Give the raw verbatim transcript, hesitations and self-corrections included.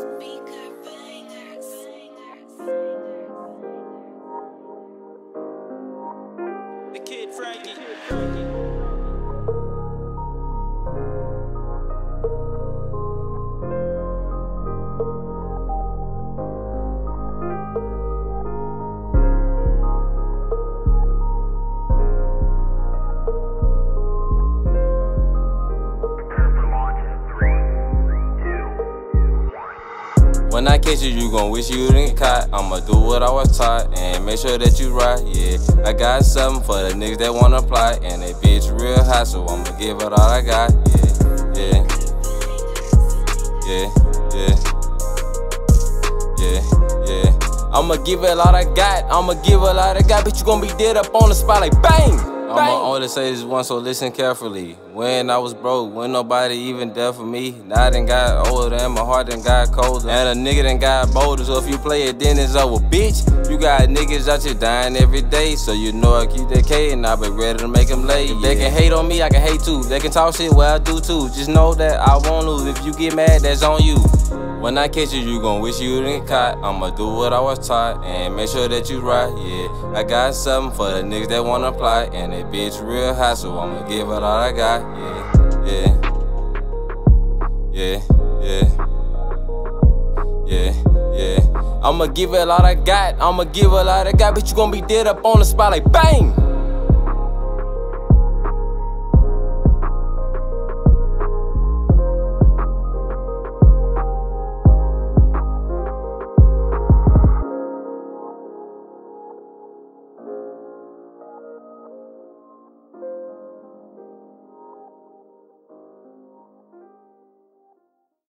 The Kid Frankie. When I catch you, you gon' wish you didn't caught. I'ma do what I was taught and make sure that you right, yeah. I got something for the niggas that wanna apply, and that bitch real hot, so I'ma give it all I got, yeah, yeah, yeah, yeah, yeah, yeah. I'ma give it all I got, I'ma give it all I got, bitch, you gon' be dead up on the spot like bang! I'ma only say this once, so listen carefully. When I was broke, when nobody even there for me. Now I done got older and my heart done got colder, and a nigga done got bolder, so if you play it, then it's over, bitch. You got niggas out here dying every day, so you know I keep that K and I be ready to make them late. If they can hate on me, I can hate too. If they can talk shit, well I do too. Just know that I won't lose. If you get mad, that's on you. When I catch you, you gon' wish you didn't caught. I'ma do what I was taught and make sure that you right, yeah. I got something for the niggas that wanna apply, and that bitch real hot, so I'ma give it all I got, yeah, yeah, yeah, yeah, yeah, yeah. I'ma give it all I got, I'ma give it all I got, bitch, you gon' be dead up on the spot like bang!